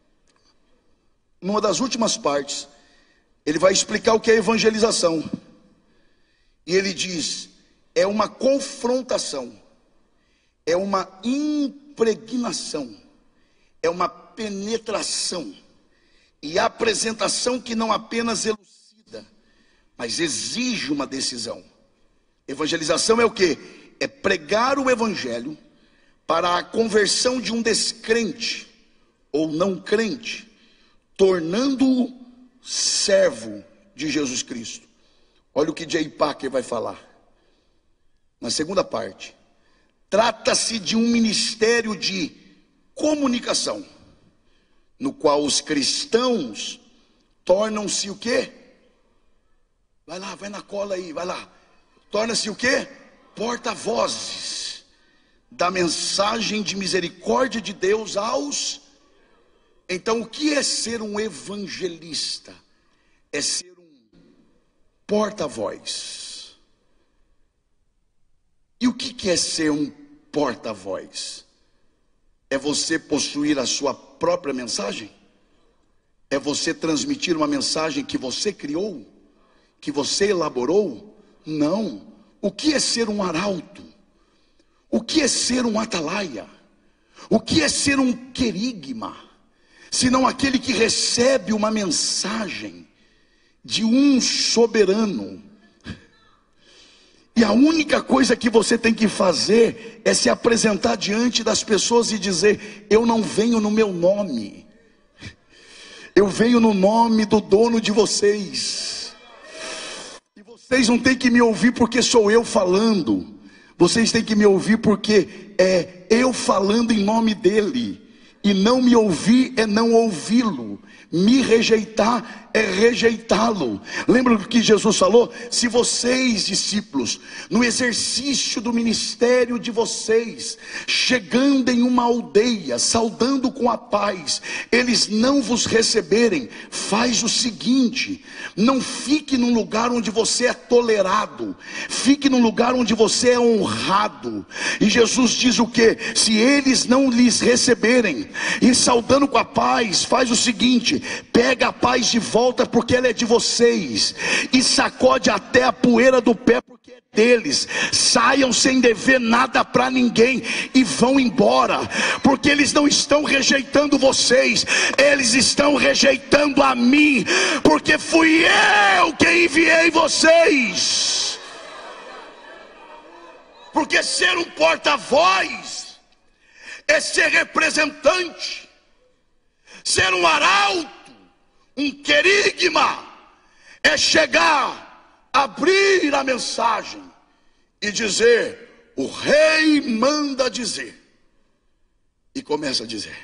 numa das últimas partes, ele vai explicar o que é evangelização. E ele diz: é uma confrontação, é uma impregnação, é uma penetração e apresentação que não apenas elucida, mas exige uma decisão. Evangelização é o que? É pregar o evangelho para a conversão de um descrente ou não crente, tornando-o servo de Jesus Cristo. Olha o que J. Packer vai falar na segunda parte. Trata-se de um ministério de comunicação, no qual os cristãos tornam-se o quê? Vai lá, vai na cola aí, vai lá. Torna-se o quê? Porta-vozes da mensagem de misericórdia de Deus aos... Então, o que é ser um evangelista? É ser um porta-voz. E o que é ser um porta-voz? É você possuir a sua própria mensagem? É você transmitir uma mensagem que você criou? Que você elaborou? Não. O que é ser um arauto? O que é ser um atalaia? O que é ser um querigma? Senão aquele que recebe uma mensagem de um soberano. E a única coisa que você tem que fazer é se apresentar diante das pessoas e dizer: eu não venho no meu nome, eu venho no nome do dono de vocês. E vocês não têm que me ouvir porque sou eu falando, vocês têm que me ouvir porque é eu falando em nome dele. E não me ouvir é não ouvi-lo. Me rejeitar é rejeitá-lo. Lembra do que Jesus falou? Se vocês, discípulos, no exercício do ministério de vocês, chegando em uma aldeia, saudando com a paz, eles não vos receberem, faz o seguinte: não fique num lugar onde você é tolerado, fique num lugar onde você é honrado. E Jesus diz o que? Se eles não lhes receberem, e saudando com a paz, faz o seguinte: pega a paz de volta, porque ela é de vocês, e sacode até a poeira do pé, porque é deles. Saiam sem dever nada para ninguém e vão embora, porque eles não estão rejeitando vocês, eles estão rejeitando a mim, porque fui eu quem enviei vocês. Porque ser um porta-voz é ser representante, ser um arauto, um querigma, é chegar, abrir a mensagem e dizer: o rei manda dizer, e começa a dizer.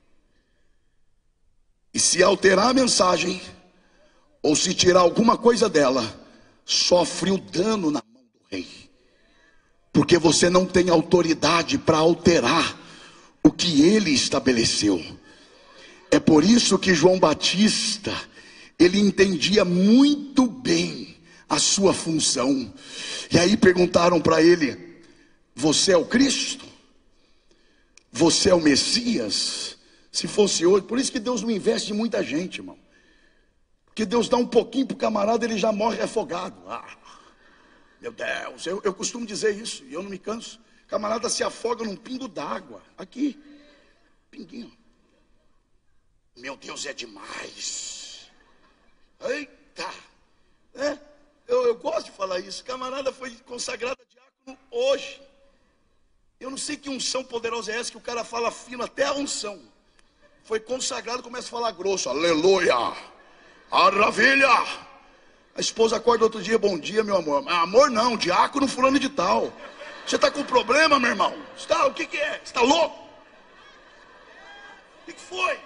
E se alterar a mensagem, ou se tirar alguma coisa dela, sofre o dano na mão do rei, porque você não tem autoridade para alterar o que ele estabeleceu. É por isso que João Batista, ele entendia muito bem a sua função. E aí perguntaram para ele: você é o Cristo? Você é o Messias? Se fosse hoje, por isso que Deus não investe em muita gente, irmão. Porque Deus dá um pouquinho para o camarada, ele já morre afogado. Ah, meu Deus, eu, eu costumo dizer isso, e eu não me canso. O camarada se afoga num pingo d'água, aqui, pinguinho. Meu Deus, é demais. Eita, é, eu, eu gosto de falar isso. O camarada foi consagrado a diácono hoje. Eu não sei que unção poderosa é essa, que o cara fala fino até a unção. Foi consagrado, começa a falar grosso. Aleluia, maravilha. A esposa acorda outro dia: bom dia, meu amor. Amor não, diácono fulano de tal. Você está com problema, meu irmão? Você tá, o que que é? Você está louco? O que que foi?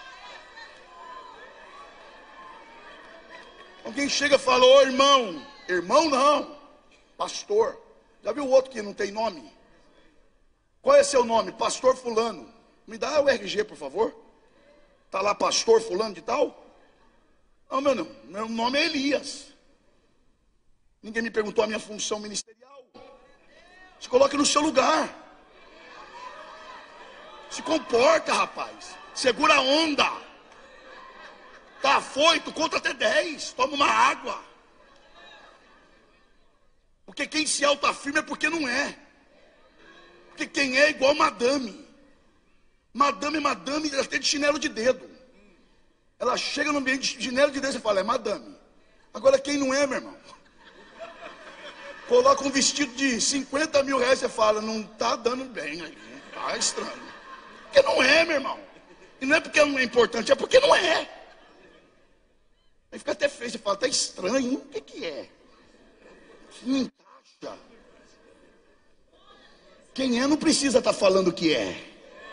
Alguém chega e fala: ô irmão. Irmão não, pastor. Já viu o outro que não tem nome? Qual é seu nome? Pastor fulano. Me dá o R G, por favor. Está lá pastor fulano de tal? Não, meu não, meu nome é Elias. Ninguém me perguntou a minha função ministerial. Se coloque no seu lugar. Se comporta, rapaz. Segura a onda. Tá afoito, conta até dez. Toma uma água. Porque quem se autoafirma é porque não é. Porque quem é igual madame. Madame é madame até de chinelo de dedo. Ela chega no ambiente de chinelo de dedo e fala: é madame. Agora quem não é, meu irmão? Coloca um vestido de cinquenta mil reais e fala: não tá dando bem aí. Tá estranho. Porque não é, meu irmão. E não é porque não é importante, é porque não é. Aí fica até feio, você fala: tá estranho, o que que é? Não encaixa. Quem é não precisa estar falando o que é.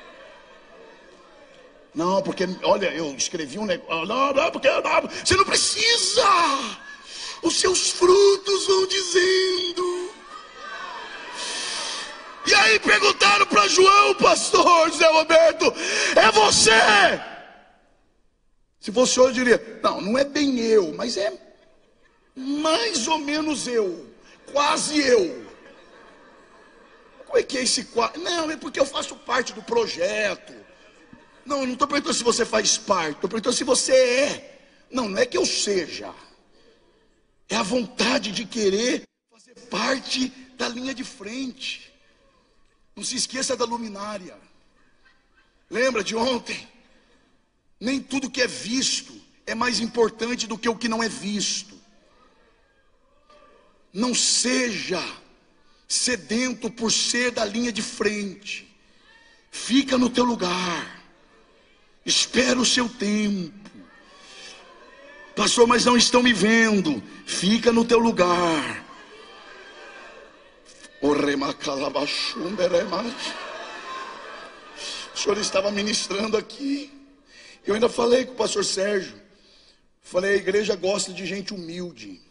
Não, porque, olha, eu escrevi um negócio. Não, não, porque não, você não precisa. Os seus frutos vão dizendo. E aí perguntaram para João, pastor Zé Roberto: é você? Se fosse hoje, eu diria: não, não é bem eu, mas é mais ou menos eu, quase eu. Como é que é esse quase? Não, é porque eu faço parte do projeto. Não, eu não estou perguntando se você faz parte, estou perguntando se você é. Não, não é que eu seja. É a vontade de querer fazer parte da linha de frente. Não se esqueça da luminária. Lembra de ontem? Nem tudo que é visto é mais importante do que o que não é visto. Não seja sedento por ser da linha de frente. Fica no teu lugar. Espera o seu tempo. Pastor, mas não estão me vendo. Fica no teu lugar. senhor estava ministrando aqui. Eu ainda falei com o pastor Sérgio. Falei, a igreja gosta de gente humilde.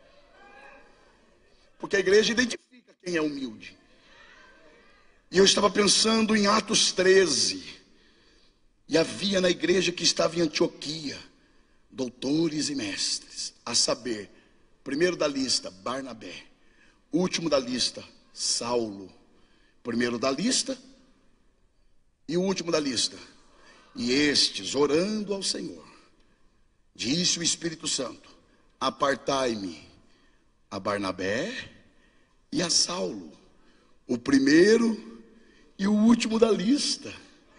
Porque a igreja identifica quem é humilde. E eu estava pensando em Atos treze. E havia na igreja que estava em Antioquia doutores e mestres, a saber, primeiro da lista, Barnabé. Último da lista, Saulo. Primeiro da lista e o último da lista. E estes, orando ao Senhor, disse o Espírito Santo: apartai-me a Barnabé e a Saulo, o primeiro e o último da lista.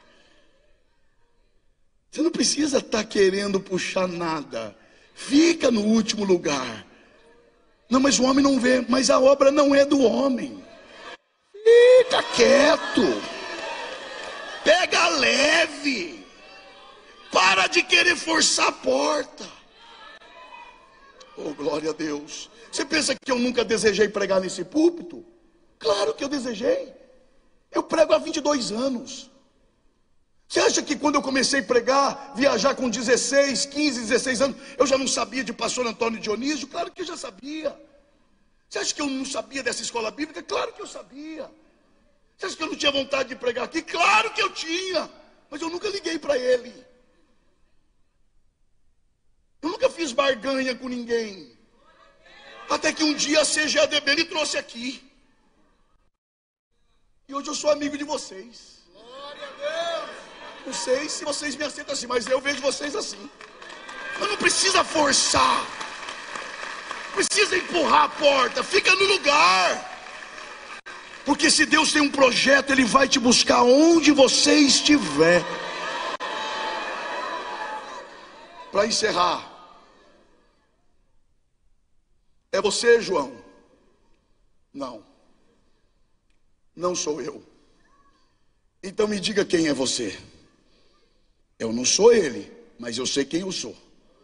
Você não precisa estar querendo puxar nada. Fica no último lugar. Não, mas o homem não vê. Mas a obra não é do homem. Fica quieto. Pega leve. Para de querer forçar a porta. Oh, glória a Deus. Você pensa que eu nunca desejei pregar nesse púlpito? Claro que eu desejei. Eu prego há vinte e dois anos. Você acha que quando eu comecei a pregar, viajar com dezesseis, quinze, dezesseis anos, eu já não sabia de pastor Antônio Dionísio? Claro que eu já sabia. Você acha que eu não sabia dessa escola bíblica? Claro que eu sabia. Você acha que eu não tinha vontade de pregar aqui? Claro que eu tinha. Mas eu nunca liguei para ele. Eu nunca fiz barganha com ninguém. Até que um dia a C G A D B me trouxe aqui. E hoje eu sou amigo de vocês. Glória a Deus. Não sei se vocês me aceitam assim, mas eu vejo vocês assim. Mas não precisa forçar. Precisa empurrar a porta. Fica no lugar. Porque se Deus tem um projeto, Ele vai te buscar onde você estiver. Para encerrar. É você, João? Não. Não sou eu. Então me diga quem é você. Eu não sou ele, mas eu sei quem eu sou.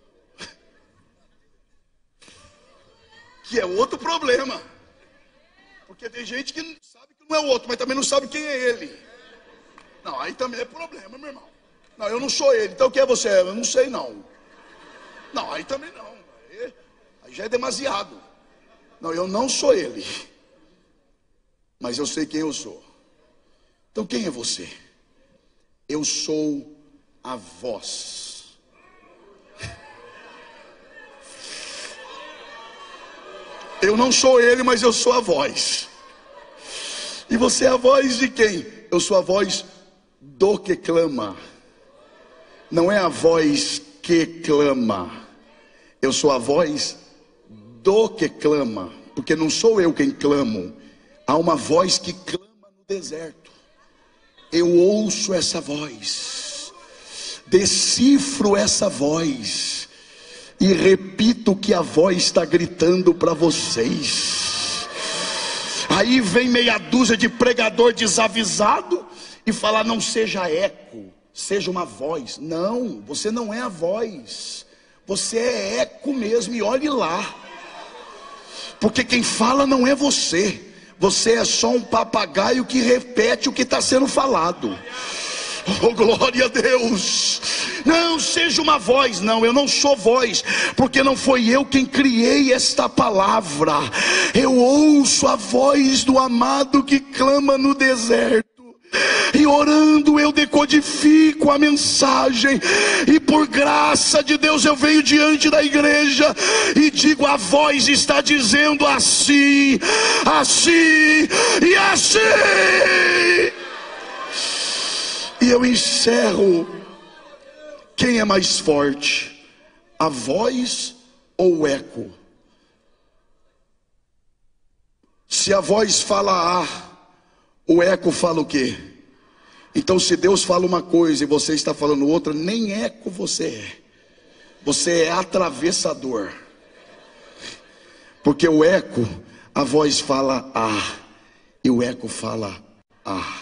Que é outro problema. Porque tem gente que sabe que não é o outro, mas também não sabe quem é ele. Não, aí também é problema, meu irmão. Não, eu não sou ele, então quem é você? Eu não sei não. Não, aí também não. Aí, aí já é demasiado. Não, eu não sou ele. Mas eu sei quem eu sou. Então quem é você? Eu sou a voz. Eu não sou ele, mas eu sou a voz. E você é a voz de quem? Eu sou a voz do que clama. Não é a voz que clama. Eu sou a voz do que clama. Porque não sou eu quem clamo. Há uma voz que clama no deserto. Eu ouço essa voz, decifro essa voz e repito o que a voz está gritando para vocês. Aí vem meia dúzia de pregador desavisado e fala: não seja eco, seja uma voz. Não, você não é a voz, você é eco mesmo, e olhe lá. Porque quem fala não é você. Você é só um papagaio que repete o que está sendo falado. Oh, glória a Deus. Não seja uma voz. Não, eu não sou voz, porque não foi eu quem criei esta palavra. Eu ouço a voz do amado que clama no deserto. E orando eu decodifico a mensagem. E por graça de Deus eu venho diante da igreja e digo: a voz está dizendo assim, assim e assim. E eu encerro. Quem é mais forte? A voz ou o eco? Se a voz fala A, o eco fala o quê? Então se Deus fala uma coisa e você está falando outra, nem eco você é. Você é atravessador. Porque o eco, a voz fala A, e o eco fala A.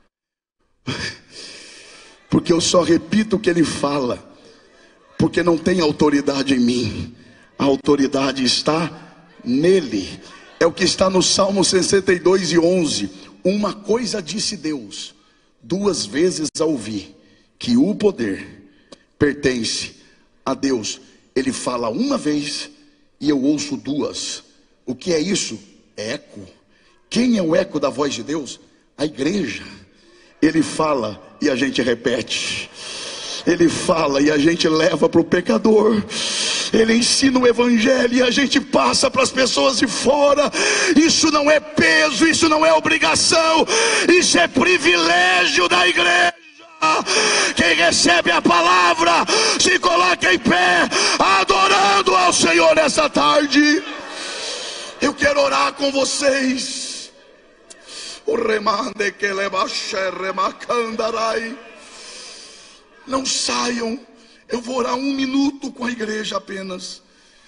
Porque eu só repito o que ele fala, porque não tem autoridade em mim. A autoridade está nele. É o que está no Salmo sessenta e dois e onze. Uma coisa disse Deus: duas vezes a ouvir que o poder pertence a Deus. Ele fala uma vez e eu ouço duas. O que é isso? Eco. Quem é o eco da voz de Deus? A igreja. Ele fala e a gente repete. Ele fala e a gente leva para o pecador. Ele ensina o evangelho e a gente passa para as pessoas de fora. Isso não é peso, isso não é obrigação, isso é privilégio da igreja. Quem recebe a palavra se coloca em pé, adorando ao Senhor nessa tarde. Eu quero orar com vocês. O remande que levaxe remacandarai. Não saiam. Eu vou orar um minuto com a igreja apenas.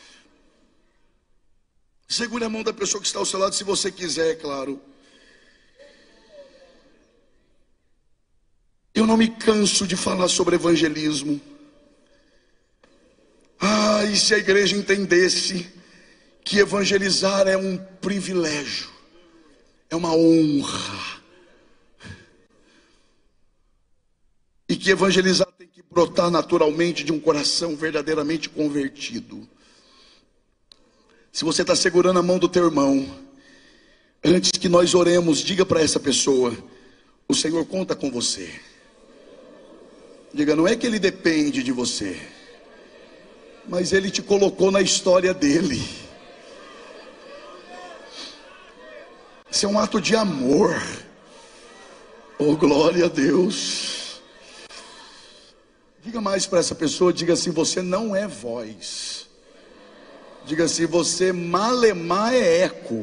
Segure a mão da pessoa que está ao seu lado, se você quiser, é claro. Eu não me canso de falar sobre evangelismo. Ah, e se a igreja entendesse que evangelizar é um privilégio, é uma honra, e que evangelizar tem que brotar naturalmente de um coração verdadeiramente convertido. Se você está segurando a mão do teu irmão, antes que nós oremos, diga para essa pessoa: o Senhor conta com você. Diga, não é que Ele depende de você, mas Ele te colocou na história dEle. Isso é um ato de amor. Oh, glória a Deus. Diga mais para essa pessoa, diga assim: você não é voz. Diga assim: você malemar é eco.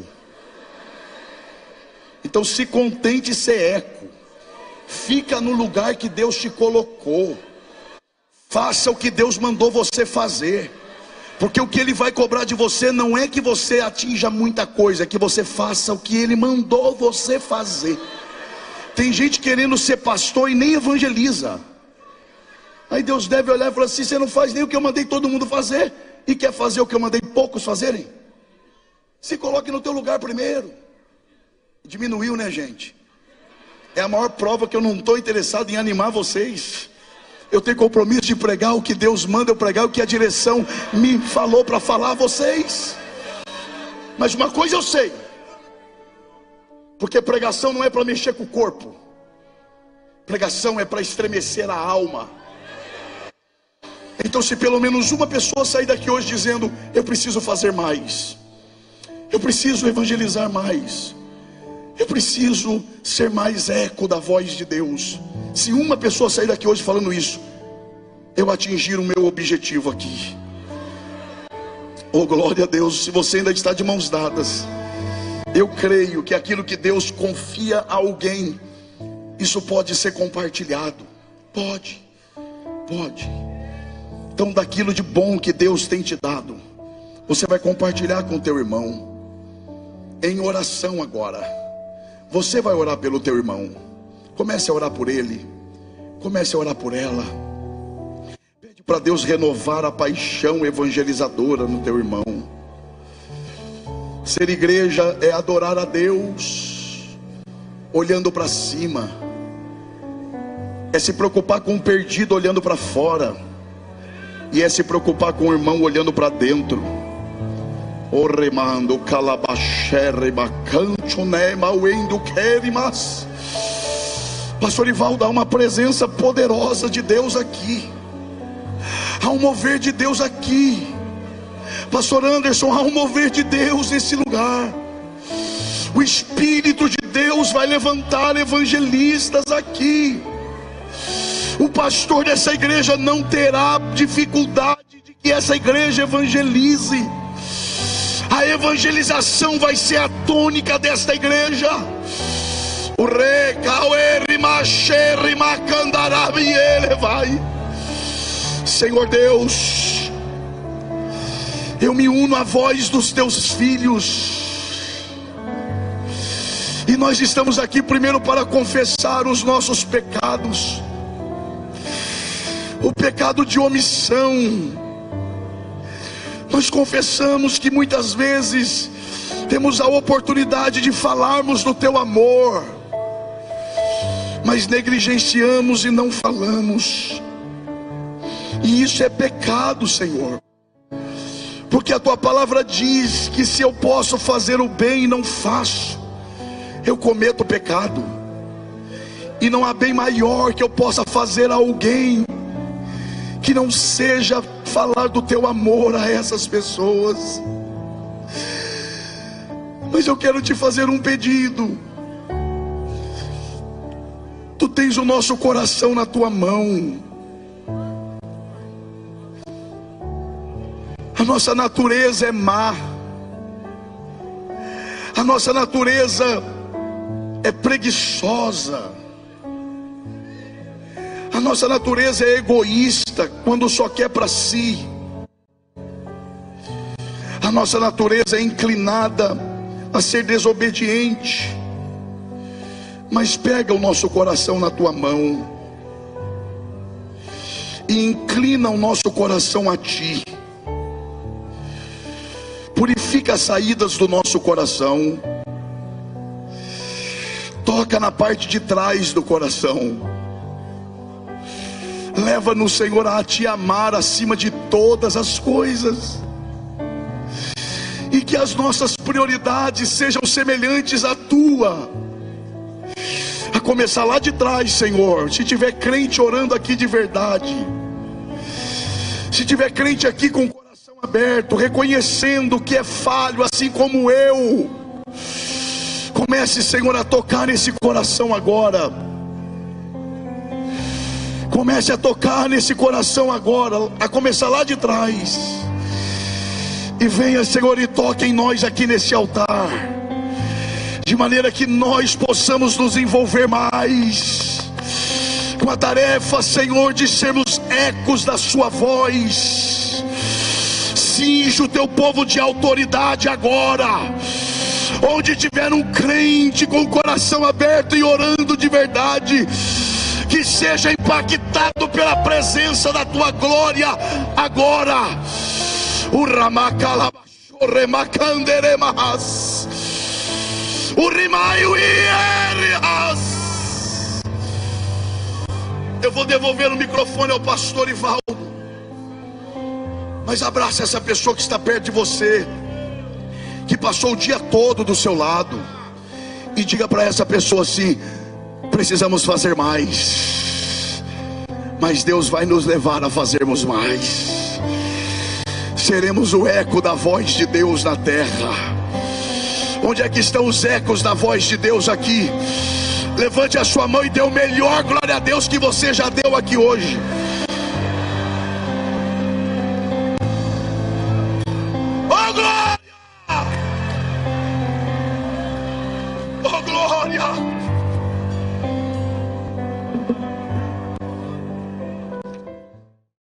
Então se contente em ser eco. Fica no lugar que Deus te colocou. Faça o que Deus mandou você fazer. Porque o que Ele vai cobrar de você não é que você atinja muita coisa, é que você faça o que Ele mandou você fazer. Tem gente querendo ser pastor e nem evangeliza. Aí Deus deve olhar e falar assim: você não faz nem o que eu mandei todo mundo fazer, e quer fazer o que eu mandei poucos fazerem? Se coloque no teu lugar primeiro. Diminuiu, né, gente? É a maior prova que eu não estou interessado em animar vocês. Eu tenho compromisso de pregar o que Deus manda eu pregar, o que a direção me falou para falar a vocês. Mas uma coisa eu sei, porque pregação não é para mexer com o corpo, pregação é para estremecer a alma. Então se pelo menos uma pessoa sair daqui hoje dizendo: eu preciso fazer mais, eu preciso evangelizar mais, eu preciso ser mais eco da voz de Deus. Se uma pessoa sair daqui hoje falando isso, eu atingir o meu objetivo aqui. Oh, glória a Deus. Se você ainda está de mãos dadas, eu creio que aquilo que Deus confia a alguém, isso pode ser compartilhado. Pode, pode. Então daquilo de bom que Deus tem te dado, você vai compartilhar com o teu irmão. Em oração agora, você vai orar pelo teu irmão. Comece a orar por ele, comece a orar por ela. Pede para Deus renovar a paixão evangelizadora no teu irmão. Ser igreja é adorar a Deus olhando para cima, é se preocupar com o perdido olhando para fora, e é se preocupar com o irmão olhando para dentro. O remando calabaxere bacancho nema uendo querimas. Pastor Ivaldo, há uma presença poderosa de Deus aqui, há um mover de Deus aqui. Pastor Anderson, há um mover de Deus nesse lugar. O Espírito de Deus vai levantar evangelistas aqui. O pastor dessa igreja não terá dificuldade de que essa igreja evangelize. A evangelização vai ser a tônica desta igreja. O rei Caueri Macherri Macandarabi, ele vai. Senhor Deus, eu me uno à voz dos teus filhos, e nós estamos aqui primeiro para confessar os nossos pecados. O pecado de omissão. Nós confessamos que muitas vezes temos a oportunidade de falarmos do teu amor, mas negligenciamos e não falamos. E isso é pecado, Senhor, porque a tua palavra diz que se eu posso fazer o bem e não faço, eu cometo pecado. E não há bem maior que eu possa fazer a alguém que não seja falar do teu amor a essas pessoas. Mas eu quero te fazer um pedido. Tu tens o nosso coração na tua mão. A nossa natureza é má. A nossa natureza é preguiçosa. A nossa natureza é egoísta, quando só quer para si. A nossa natureza é inclinada a ser desobediente. Mas pega o nosso coração na tua mão e inclina o nosso coração a ti. Purifica as saídas do nosso coração. Toca na parte de trás do coração. Leva-nos, Senhor, a te amar acima de todas as coisas. E que as nossas prioridades sejam semelhantes à tua. A começar lá de trás, Senhor. Se tiver crente orando aqui de verdade, se tiver crente aqui com o coração aberto, reconhecendo que é falho, assim como eu, comece, Senhor, a tocar nesse coração agora. Comece a tocar nesse coração agora, a começar lá de trás. E venha, Senhor, e toque em nós aqui nesse altar, de maneira que nós possamos nos envolver mais com a tarefa, Senhor, de sermos ecos da sua voz. Cinge o teu povo de autoridade agora. Onde tiver um crente com o coração aberto e orando de verdade, que seja impactado pela presença da tua glória agora. O Ramakalabashoremacanderemahas, o Rimaio Ierias. Eu vou devolver o microfone ao pastor Ivaldo, mas abraça essa pessoa que está perto de você, que passou o dia todo do seu lado, e diga para essa pessoa assim: precisamos fazer mais, mas Deus vai nos levar a fazermos mais. Seremos o eco da voz de Deus na terra. Onde é que estão os ecos da voz de Deus aqui? Levante a sua mão e dê o melhor glória a Deus que você já deu aqui hoje.